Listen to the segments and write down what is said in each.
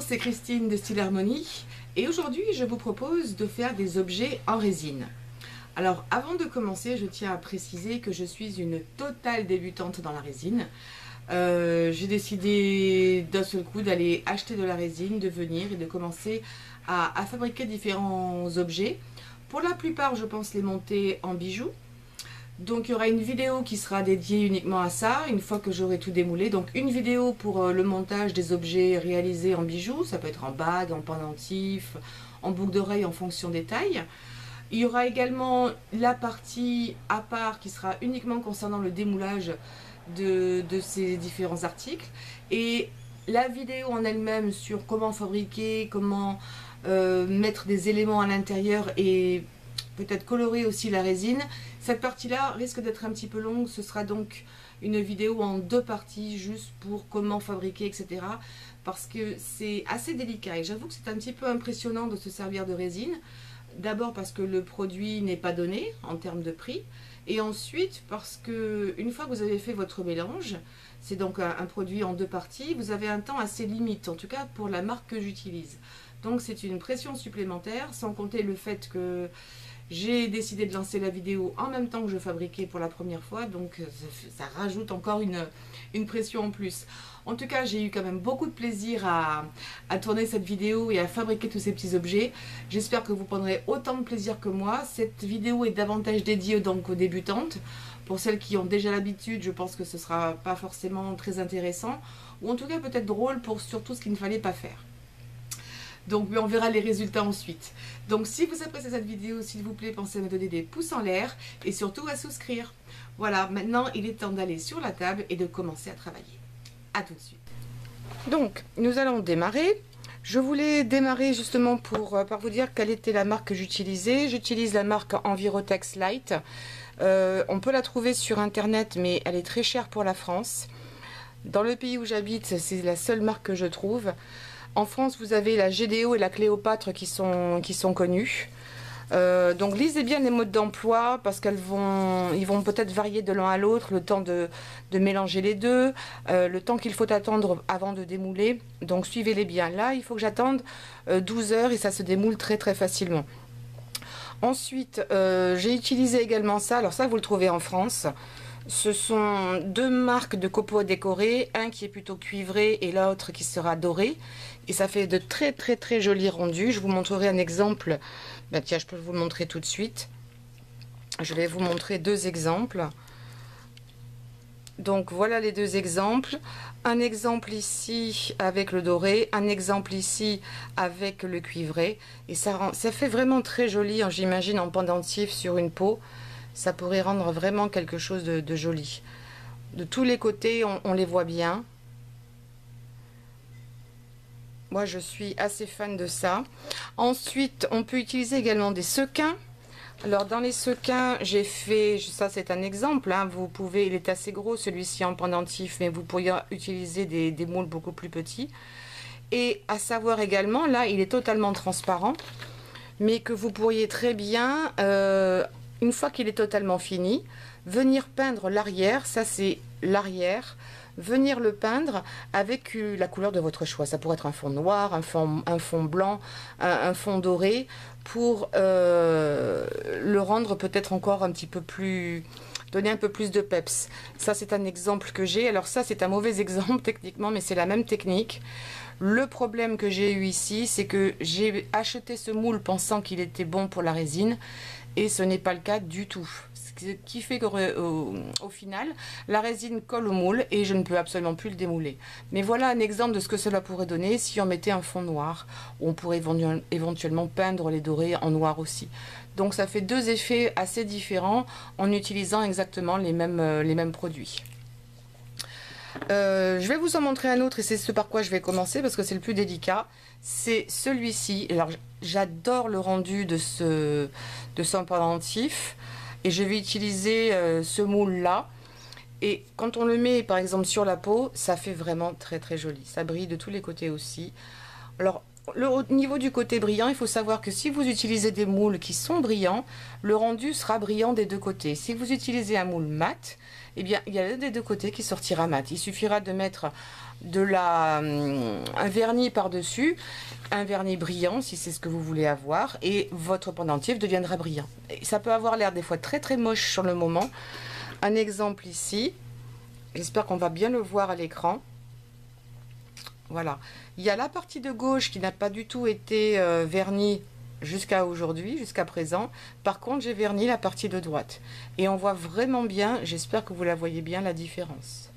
c'est Christine de Style Harmonie et aujourd'hui je vous propose de faire des objets en résine. Alors avant de commencer, je tiens à préciser que je suis une totale débutante dans la résine. J'ai décidé d'un seul coup d'aller acheter de la résine, de venir et de commencer à fabriquer différents objets. Pour la plupart, je pense les monter en bijoux. Donc il y aura une vidéo qui sera dédiée uniquement à ça, une fois que j'aurai tout démoulé. Donc une vidéo pour le montage des objets réalisés en bijoux, ça peut être en bague, en pendentif, en boucle d'oreille en fonction des tailles. Il y aura également la partie à part qui sera uniquement concernant le démoulage de ces différents articles. Et la vidéo en elle-même sur comment fabriquer, comment mettre des éléments à l'intérieur et peut-être colorer aussi la résine. Cette partie-là risque d'être un petit peu longue, ce sera donc une vidéo en deux parties juste pour comment fabriquer, etc. Parce que c'est assez délicat et j'avoue que c'est un petit peu impressionnant de se servir de résine. D'abord parce que le produit n'est pas donné en termes de prix et ensuite parce que une fois que vous avez fait votre mélange, c'est donc un produit en deux parties, vous avez un temps assez limite, en tout cas pour la marque que j'utilise. Donc c'est une pression supplémentaire, sans compter le fait que j'ai décidé de lancer la vidéo en même temps que je fabriquais pour la première fois, donc ça rajoute encore une pression en plus. En tout cas, j'ai eu quand même beaucoup de plaisir à tourner cette vidéo et à fabriquer tous ces petits objets. J'espère que vous prendrez autant de plaisir que moi. Cette vidéo est davantage dédiée donc aux débutantes. Pour celles qui ont déjà l'habitude, je pense que ce ne sera pas forcément très intéressant, ou en tout cas peut-être drôle pour surtout ce qu'il ne fallait pas faire. Donc on verra les résultats ensuite. Donc si vous appréciez cette vidéo, s'il vous plaît, pensez à me donner des pouces en l'air et surtout à souscrire. Voilà, maintenant il est temps d'aller sur la table et de commencer à travailler. A tout de suite. Donc nous allons démarrer. Je voulais démarrer justement par vous dire quelle était la marque que j'utilisais. J'utilise la marque Envirotex Light. On peut la trouver sur internet mais elle est très chère pour la France. Dans le pays où j'habite, c'est la seule marque que je trouve. En France, vous avez la GDO et la Cléopâtre qui sont connues. Donc lisez bien les modes d'emploi parce ils vont peut-être varier de l'un à l'autre, le temps de mélanger les deux, le temps qu'il faut attendre avant de démouler. Donc suivez-les bien. Là, il faut que j'attende 12 heures et ça se démoule très très facilement. Ensuite, j'ai utilisé également ça. Alors ça, vous le trouvez en France. Ce sont deux marques de copeaux à décorer, un qui est plutôt cuivré et l'autre qui sera doré. Et ça fait de très très très jolis rendus. Je vous montrerai un exemple. Ben tiens, je peux vous le montrer tout de suite. Je vais vous montrer deux exemples. Donc voilà les deux exemples. Un exemple ici avec le doré, un exemple ici avec le cuivré. Et ça fait vraiment très joli, hein, j'imagine en pendentif sur une peau. Ça pourrait rendre vraiment quelque chose de joli. De tous les côtés, on les voit bien. Moi, je suis assez fan de ça. Ensuite, on peut utiliser également des sequins. Alors, dans les sequins, j'ai fait... Ça, c'est un exemple. Hein, vous pouvez... Il est assez gros, celui-ci en pendentif, mais vous pourriez utiliser des moules beaucoup plus petits. Et à savoir également, là, il est totalement transparent. Mais que vous pourriez très bien... une fois qu'il est totalement fini, venir peindre l'arrière, ça c'est l'arrière, venir le peindre avec la couleur de votre choix. Ça pourrait être un fond noir, un fond blanc, un fond doré, pour le rendre peut-être encore un petit peu plus... donner un peu plus de peps. Ça c'est un exemple que j'ai. Alors ça c'est un mauvais exemple techniquement, mais c'est la même technique. Le problème que j'ai eu ici, c'est que j'ai acheté ce moule pensant qu'il était bon pour la résine. Et ce n'est pas le cas du tout. Ce qui fait qu'au final, la résine colle au moule et je ne peux absolument plus le démouler. Mais voilà un exemple de ce que cela pourrait donner si on mettait un fond noir. On pourrait éventuellement peindre les dorés en noir aussi. Donc ça fait deux effets assez différents en utilisant exactement les mêmes produits. Je vais vous en montrer un autre et c'est ce par quoi je vais commencer parce que c'est le plus délicat. C'est celui-ci. Alors j'adore le rendu de ce pendentif et je vais utiliser ce moule là. Et quand on le met par exemple sur la peau, ça fait vraiment très très joli. Ça brille de tous les côtés aussi. Alors au niveau du côté brillant, il faut savoir que si vous utilisez des moules qui sont brillants, le rendu sera brillant des deux côtés. Si vous utilisez un moule mat, eh bien, il y a l'un des deux côtés qui sortira mat. Il suffira de mettre un vernis par-dessus, un vernis brillant si c'est ce que vous voulez avoir, et votre pendentif deviendra brillant. Et ça peut avoir l'air des fois très très moche sur le moment. Un exemple ici, j'espère qu'on va bien le voir à l'écran. Voilà, il y a la partie de gauche qui n'a pas du tout été vernie jusqu'à aujourd'hui, jusqu'à présent. Par contre, j'ai verni la partie de droite. Et on voit vraiment bien, j'espère que vous la voyez bien, la différence.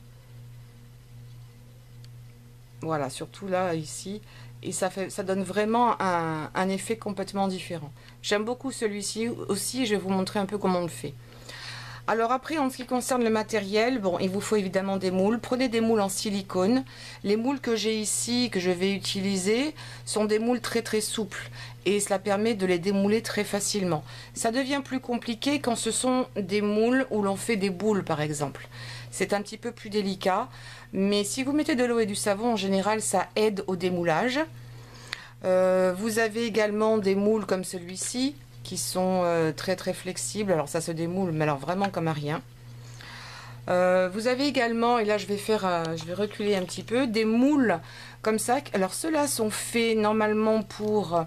Voilà, surtout là, ici. Et ça donne vraiment un effet complètement différent. J'aime beaucoup celui-ci aussi, je vais vous montrer un peu comment on le fait. Alors après, en ce qui concerne le matériel, bon, il vous faut évidemment des moules. Prenez des moules en silicone. Les moules que j'ai ici, que je vais utiliser, sont des moules très très souples. Et cela permet de les démouler très facilement. Ça devient plus compliqué quand ce sont des moules où l'on fait des boules, par exemple. C'est un petit peu plus délicat. Mais si vous mettez de l'eau et du savon, en général, ça aide au démoulage. Vous avez également des moules comme celui-ci, qui sont très très flexibles. Alors ça se démoule, mais alors vraiment comme à rien. Vous avez également, et là je vais reculer un petit peu, des moules comme ça. Alors ceux-là sont faits normalement pour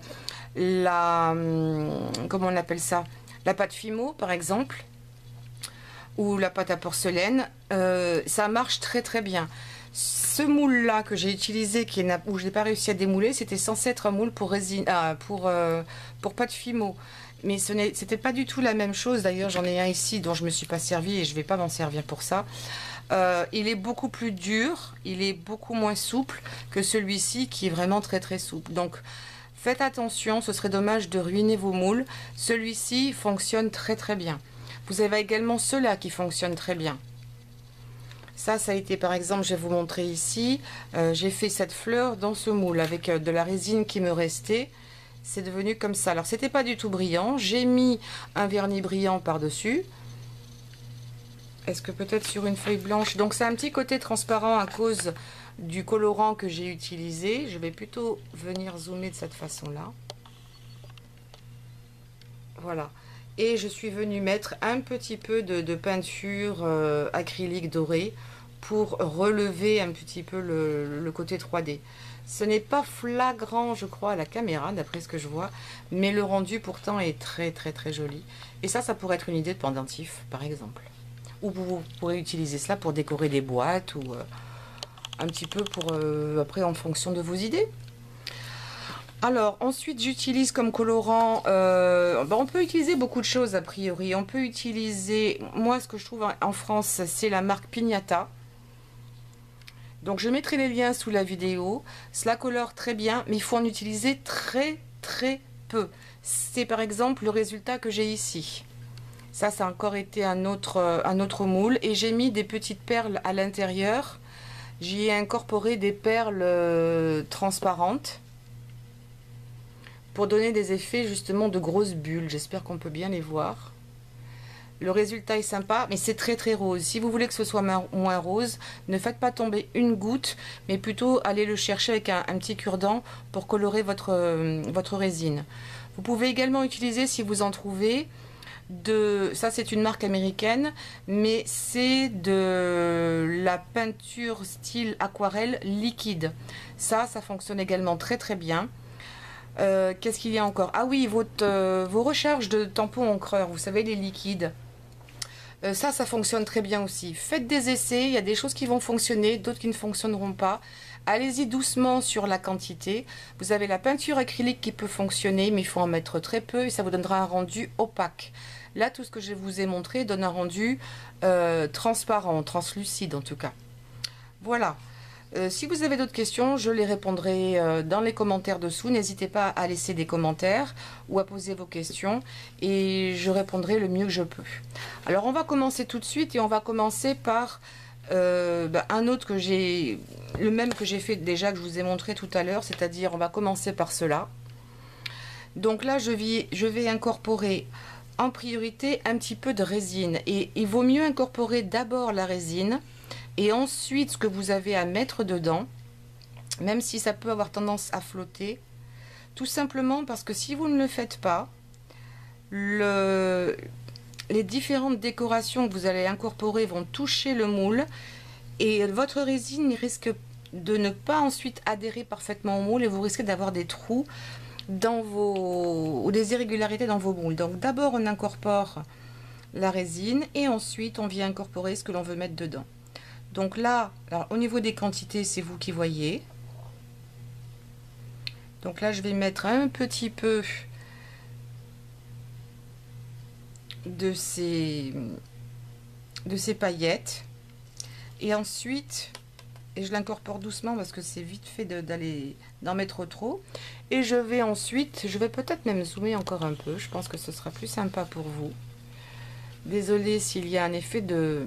comment on appelle ça, la pâte Fimo par exemple, ou la pâte à porcelaine. Ça marche très très bien. Ce moule là que j'ai utilisé, où je n'ai pas réussi à démouler, c'était censé être un moule pour résine, pour pâte Fimo. Mais c'était pas du tout la même chose. D'ailleurs, j'en ai un ici dont je me suis pas servi et je vais pas m'en servir pour ça. Il est beaucoup plus dur, il est beaucoup moins souple que celui-ci qui est vraiment très très souple. Donc, faites attention, ce serait dommage de ruiner vos moules. Celui-ci fonctionne très très bien. Vous avez également ceux-là qui fonctionnent très bien. Ça a été par exemple, je vais vous montrer ici, j'ai fait cette fleur dans ce moule avec de la résine qui me restait. C'est devenu comme ça. Alors c'était pas du tout brillant, j'ai mis un vernis brillant par dessus. Est-ce que peut-être sur une feuille blanche, donc c'est un petit côté transparent à cause du colorant que j'ai utilisé. Je vais plutôt venir zoomer de cette façon là, voilà. Et je suis venue mettre un petit peu de peinture acrylique dorée pour relever un petit peu le côté 3D. Ce n'est pas flagrant, je crois, à la caméra, d'après ce que je vois, mais le rendu pourtant est très très très joli. Et ça pourrait être une idée de pendentif, par exemple. Ou vous pourrez utiliser cela pour décorer des boîtes, ou un petit peu pour, après, en fonction de vos idées. Alors, ensuite, j'utilise comme colorant, on peut utiliser beaucoup de choses a priori. On peut utiliser, moi, ce que je trouve en France, c'est la marque Pignata. Donc, je mettrai les liens sous la vidéo. Cela colore très bien, mais il faut en utiliser très, très peu. C'est par exemple le résultat que j'ai ici. Ça a encore été un autre moule. Et j'ai mis des petites perles à l'intérieur. J'y ai incorporé des perles transparentes, pour donner des effets justement de grosses bulles. J'espère qu'on peut bien les voir. Le résultat est sympa, mais c'est très très rose. Si vous voulez que ce soit moins rose, ne faites pas tomber une goutte, mais plutôt allez le chercher avec un petit cure-dent pour colorer votre résine. Vous pouvez également utiliser, si vous en trouvez, ça c'est une marque américaine, mais c'est de la peinture style aquarelle liquide. Ça fonctionne également très très bien. Qu'est-ce qu'il y a encore? Ah oui, vos recharges de tampons encreurs, vous savez, les liquides. Ça fonctionne très bien aussi. Faites des essais, il y a des choses qui vont fonctionner, d'autres qui ne fonctionneront pas. Allez-y doucement sur la quantité. Vous avez la peinture acrylique qui peut fonctionner, mais il faut en mettre très peu et ça vous donnera un rendu opaque. Là, tout ce que je vous ai montré donne un rendu transparent, translucide en tout cas. Voilà. Si vous avez d'autres questions, je les répondrai dans les commentaires dessous. N'hésitez pas à laisser des commentaires ou à poser vos questions et je répondrai le mieux que je peux. Alors on va commencer tout de suite et on va commencer par un autre le même que j'ai fait déjà, que je vous ai montré tout à l'heure, c'est-à-dire on va commencer par cela. Donc là je vais incorporer en priorité un petit peu de résine et il vaut mieux incorporer d'abord la résine et ensuite ce que vous avez à mettre dedans, même si ça peut avoir tendance à flotter. Tout simplement parce que si vous ne le faites pas, les différentes décorations que vous allez incorporer vont toucher le moule et votre résine risque de ne pas ensuite adhérer parfaitement au moule et vous risquez d'avoir des trous dans ou des irrégularités dans vos moules. Donc d'abord on incorpore la résine et ensuite on vient incorporer ce que l'on veut mettre dedans. Donc là, alors, au niveau des quantités, c'est vous qui voyez. Donc là je vais mettre un petit peu de ces paillettes et ensuite, et je l'incorpore doucement parce que c'est vite fait d'en mettre trop, et je vais ensuite, je vais peut-être même zoomer encore un peu, je pense que ce sera plus sympa pour vous. Désolée s'il y a un effet de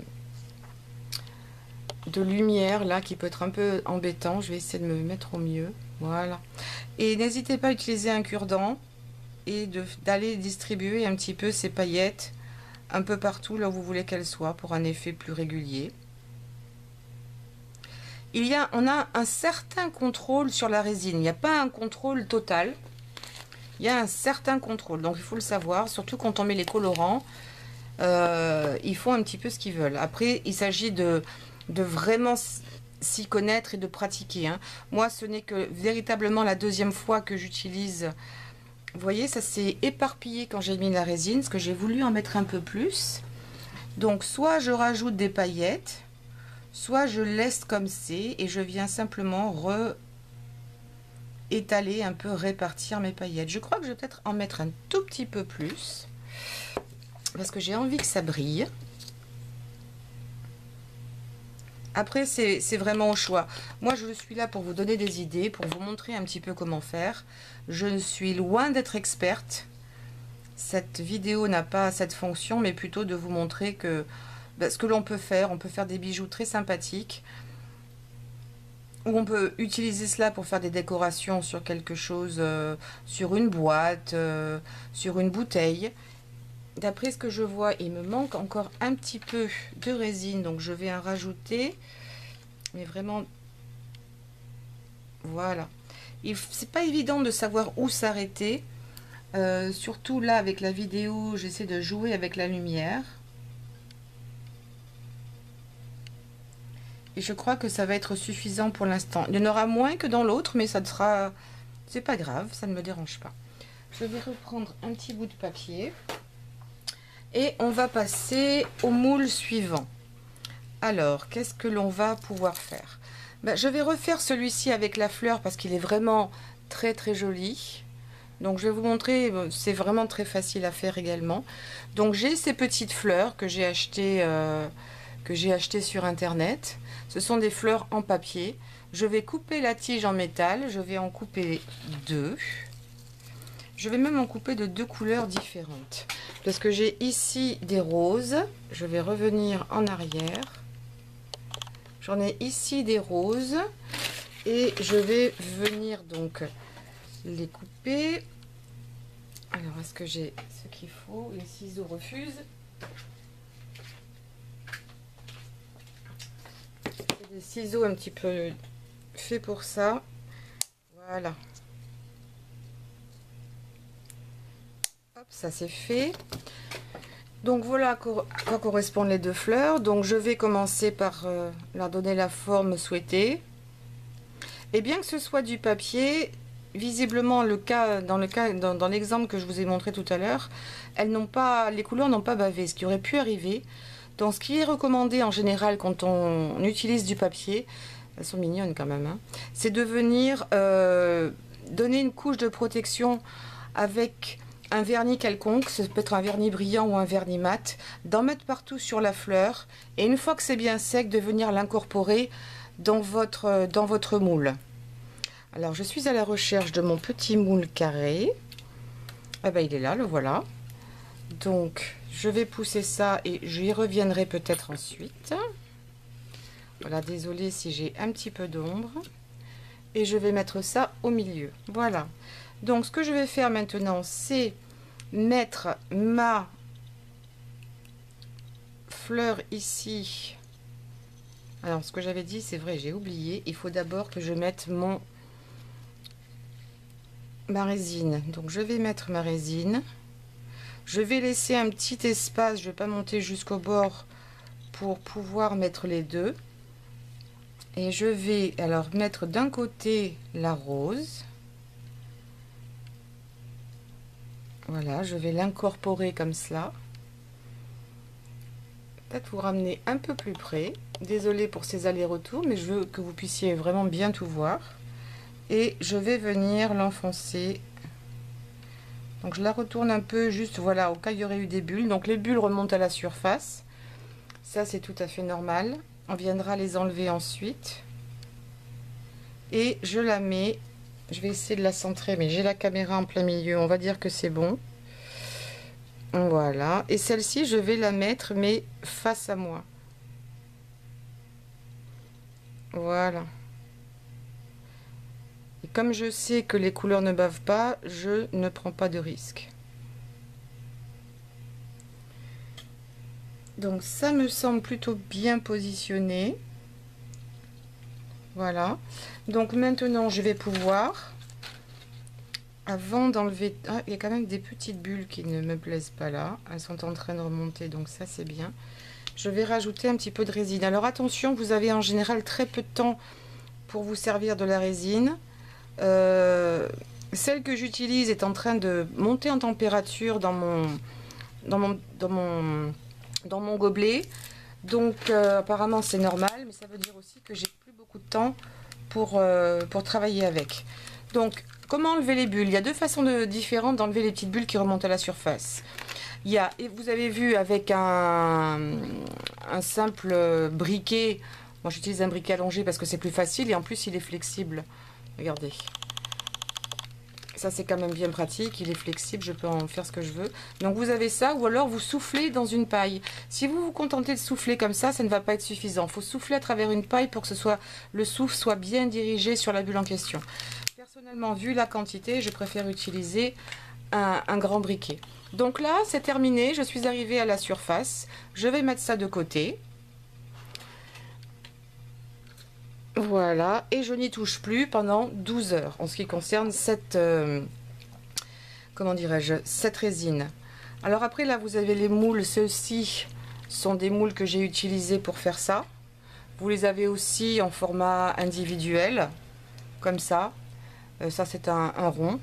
lumière là qui peut être un peu embêtant, je vais essayer de me mettre au mieux. Voilà, et n'hésitez pas à utiliser un cure-dent et d'aller distribuer un petit peu ces paillettes un peu partout là où vous voulez qu'elles soient pour un effet plus régulier. On a un certain contrôle sur la résine, il n'y a pas un contrôle total, il y a un certain contrôle, donc il faut le savoir, surtout quand on met les colorants, ils font un petit peu ce qu'ils veulent. Après il s'agit de vraiment s'y connaître et de pratiquer, hein. Moi ce n'est que véritablement la deuxième fois que j'utilise. Vous voyez, ça s'est éparpillé quand j'ai mis la résine, parce que j'ai voulu en mettre un peu plus. Donc soit je rajoute des paillettes, soit je laisse comme c'est et je viens simplement étaler un peu, répartir mes paillettes. Je crois que je vais peut-être en mettre un tout petit peu plus parce que j'ai envie que ça brille. Après c'est vraiment au choix. Moi je suis là pour vous donner des idées, pour vous montrer un petit peu comment faire. Je suis loin d'être experte. Cette vidéo n'a pas cette fonction, mais plutôt de vous montrer que ce que l'on peut faire. On peut faire des bijoux très sympathiques, ou on peut utiliser cela pour faire des décorations sur quelque chose, sur une boîte, sur une bouteille. D'après ce que je vois, il me manque encore un petit peu de résine, donc je vais en rajouter, mais vraiment, voilà. C'est pas évident de savoir où s'arrêter, surtout là avec la vidéo, j'essaie de jouer avec la lumière. Et je crois que ça va être suffisant pour l'instant. Il y en aura moins que dans l'autre, mais ça sera, c'est pas grave, ça ne me dérange pas. Je vais reprendre un petit bout de papier. Et on va passer au moule suivant. Alors, qu'est-ce que l'on va pouvoir faire? Je vais refaire celui-ci avec la fleur parce qu'il est vraiment très très joli. Donc je vais vous montrer, c'est vraiment très facile à faire également. Donc j'ai ces petites fleurs que j'ai achetées sur internet. Ce sont des fleurs en papier. Je vais couper la tige en métal, je vais en couper deux. Je vais même en couper de deux couleurs différentes. Parce que j'ai ici des roses. Je vais revenir en arrière. J'en ai ici des roses. Et je vais venir donc les couper. Alors, est-ce que j'ai ce qu'il faut? Les ciseaux refusent. J'ai des ciseaux un petit peu faits pour ça. Voilà. Hop, ça c'est fait. Donc voilà à quoi correspondent les deux fleurs. Donc je vais commencer par leur donner la forme souhaitée. Et bien que ce soit du papier, visiblement dans l'exemple que je vous ai montré tout à l'heure, les couleurs n'ont pas bavé, ce qui aurait pu arriver. Donc ce qui est recommandé en général quand on utilise du papier, elles sont mignonnes quand même, hein, c'est de venir donner une couche de protection avec un vernis quelconque, ça peut être un vernis brillant ou un vernis mat, d'en mettre partout sur la fleur et une fois que c'est bien sec, de venir l'incorporer dans votre moule. Alors je suis à la recherche de mon petit moule carré. Ah ben il est là, le voilà. Donc je vais pousser ça et j'y reviendrai peut-être ensuite. Voilà, désolée si j'ai un petit peu d'ombre. Et je vais mettre ça au milieu. Voilà. Donc ce que je vais faire maintenant, c'est mettre ma fleur ici. Alors ce que j'avais dit, c'est vrai, j'ai oublié. Il faut d'abord que je mette ma résine. Donc je vais mettre ma résine. Je vais laisser un petit espace, je vais pas monter jusqu'au bord pour pouvoir mettre les deux. Et je vais alors mettre d'un côté la rose. Voilà, je vais l'incorporer comme cela. Peut-être vous ramener un peu plus près. Désolée pour ces allers-retours, mais je veux que vous puissiez vraiment bien tout voir. Et je vais venir l'enfoncer. Donc je la retourne un peu, juste voilà, au cas où il y aurait eu des bulles. Donc les bulles remontent à la surface. Ça, c'est tout à fait normal. On viendra les enlever ensuite. Et je la mets, je vais essayer de la centrer, mais j'ai la caméra en plein milieu, on va dire que c'est bon. Voilà, et celle-ci je vais la mettre mais face à moi. Voilà. Et comme je sais que les couleurs ne bavent pas, je ne prends pas de risque. Donc ça me semble plutôt bien positionné. Voilà. Donc maintenant je vais pouvoir, avant d'enlever, ah, il y a quand même des petites bulles qui ne me plaisent pas là, elles sont en train de remonter, donc ça c'est bien. Je vais rajouter un petit peu de résine. Alors attention, vous avez en général très peu de temps pour vous servir de la résine. Celle que j'utilise est en train de monter en température dans mon gobelet. Donc apparemment c'est normal, mais ça veut dire aussi que j'ai plus beaucoup de temps pour travailler avec. Donc comment enlever les bulles? Il y a deux façons différentes d'enlever les petites bulles qui remontent à la surface. Il y a, et vous avez vu avec un simple briquet, moi j'utilise un briquet allongé parce que c'est plus facile et en plus il est flexible. Regardez. Ça c'est quand même bien pratique, il est flexible, je peux en faire ce que je veux. Donc vous avez ça, ou alors vous soufflez dans une paille. Si vous vous contentez de souffler comme ça ne va pas être suffisant. Il faut souffler à travers une paille pour que le souffle soit bien dirigé sur la bulle en question. Personnellement, vu la quantité, je préfère utiliser un grand briquet. Donc là, c'est terminé, je suis arrivée à la surface. Je vais mettre ça de côté. Voilà, et je n'y touche plus pendant 12 heures en ce qui concerne cette, comment dirais-je, cette résine. Alors après, là, vous avez les moules. Ceux-ci sont des moules que j'ai utilisés pour faire ça. Vous les avez aussi en format individuel, comme ça. Ça, c'est un rond.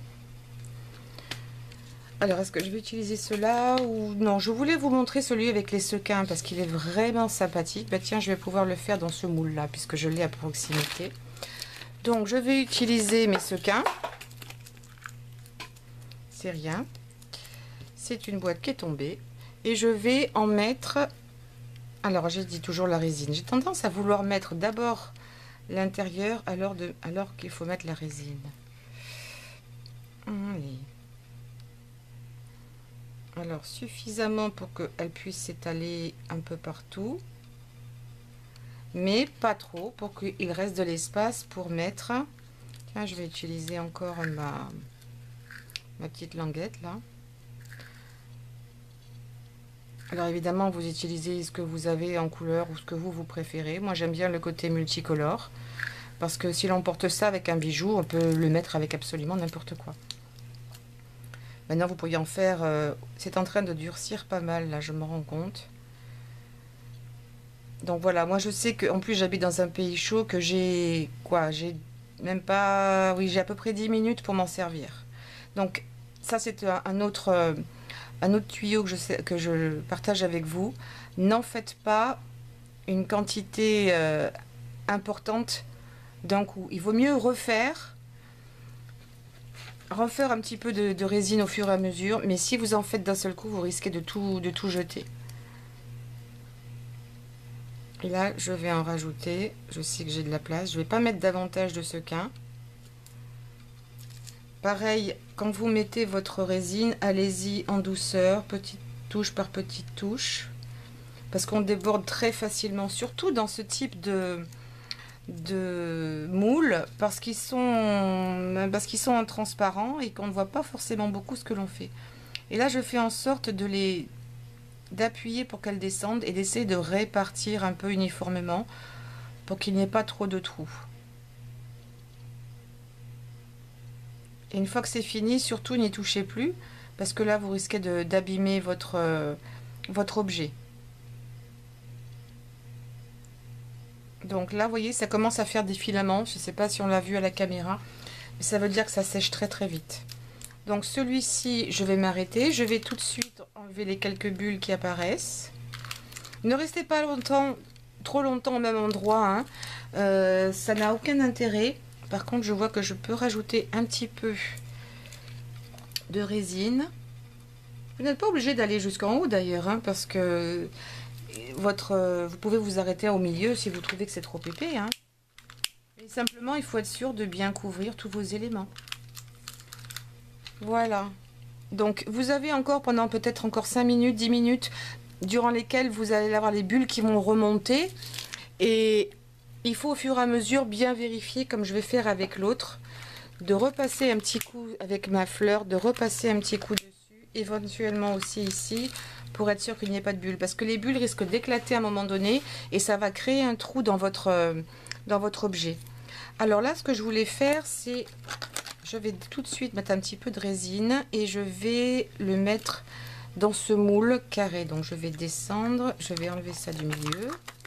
Alors, est-ce que je vais utiliser cela ou non? Je voulais vous montrer celui avec les sequins parce qu'il est vraiment sympathique. Bah tiens, je vais pouvoir le faire dans ce moule-là puisque je l'ai à proximité. Donc, je vais utiliser mes sequins. C'est rien. C'est une boîte qui est tombée. Et je vais en mettre... Alors, j'ai dit toujours la résine. J'ai tendance à vouloir mettre d'abord l'intérieur alors qu'il faut mettre la résine. Allez. Alors suffisamment pour qu'elle puisse s'étaler un peu partout, mais pas trop pour qu'il reste de l'espace pour mettre. Tiens, je vais utiliser encore ma petite languette là. Alors évidemment, vous utilisez ce que vous avez en couleur ou ce que vous préférez. Moi j'aime bien le côté multicolore parce que si l'on porte ça avec un bijou, on peut le mettre avec absolument n'importe quoi. Maintenant, vous pourriez en faire... c'est en train de durcir pas mal, là, je me rends compte. Donc voilà, moi je sais qu'en plus j'habite dans un pays chaud, que j'ai... Quoi, j'ai même pas... Oui, j'ai à peu près 10 minutes pour m'en servir. Donc ça, c'est un autre tuyau que je partage avec vous. N'en faites pas une quantité importante d'un coup. Il vaut mieux refaire un petit peu de résine au fur et à mesure, mais si vous en faites d'un seul coup, vous risquez de tout jeter. Et là, je vais en rajouter. Je sais que j'ai de la place. Je vais pas mettre davantage de sequins. Pareil, quand vous mettez votre résine, allez-y en douceur, petite touche par petite touche, parce qu'on déborde très facilement, surtout dans ce type de moules parce qu'ils sont en transparent et qu'on ne voit pas forcément beaucoup ce que l'on fait. Et là je fais en sorte d'appuyer pour qu'elles descendent et d'essayer de répartir un peu uniformément pour qu'il n'y ait pas trop de trous. Et une fois que c'est fini, surtout n'y touchez plus, parce que là vous risquez d'abîmer votre objet. Donc là, vous voyez, ça commence à faire des filaments. Je ne sais pas si on l'a vu à la caméra, mais ça veut dire que ça sèche très très vite. Donc celui-ci, je vais m'arrêter. Je vais tout de suite enlever les quelques bulles qui apparaissent. Ne restez pas longtemps, trop longtemps au même endroit, hein. Ça n'a aucun intérêt. Par contre, je vois que je peux rajouter un petit peu de résine. Vous n'êtes pas obligé d'aller jusqu'en haut d'ailleurs, hein, parce que vous pouvez vous arrêter au milieu si vous trouvez que c'est trop épais, hein. Et simplement, il faut être sûr de bien couvrir tous vos éléments. Voilà. Donc, vous avez encore pendant peut-être encore 5 minutes, 10 minutes, durant lesquelles vous allez avoir les bulles qui vont remonter. Et il faut au fur et à mesure bien vérifier, comme je vais faire avec l'autre, de repasser un petit coup avec ma fleur, de repasser un petit coup dessus, éventuellement aussi ici, pour être sûr qu'il n'y ait pas de bulles. Parce que les bulles risquent d'éclater à un moment donné et ça va créer un trou dans votre objet. Alors là, ce que je voulais faire, c'est... Je vais tout de suite mettre un petit peu de résine et je vais le mettre dans ce moule carré. Donc je vais descendre, je vais enlever ça du milieu.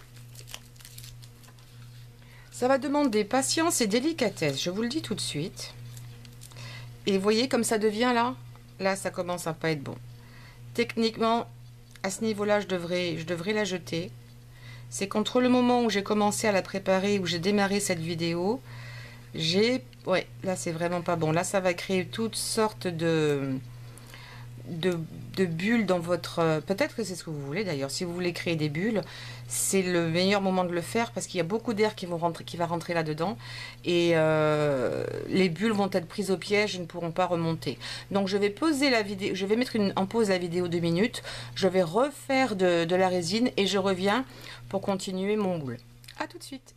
Ça va demander patience et délicatesse, je vous le dis tout de suite. Et vous voyez comme ça devient là? Là, ça commence à pas être bon. Techniquement, à ce niveau-là, je devrais la jeter. C'est qu'entre le moment où j'ai commencé à la préparer, où j'ai démarré cette vidéo, ouais, là, c'est vraiment pas bon. Là, ça va créer toutes sortes de bulles dans votre... Peut-être que c'est ce que vous voulez d'ailleurs. Si vous voulez créer des bulles, c'est le meilleur moment de le faire parce qu'il y a beaucoup d'air qui va rentrer là-dedans et les bulles vont être prises au piège et ne pourront pas remonter. Donc je vais poser la vidéo, je vais mettre en pause la vidéo 2 minutes. Je vais refaire de la résine et je reviens pour continuer mon moule. À tout de suite.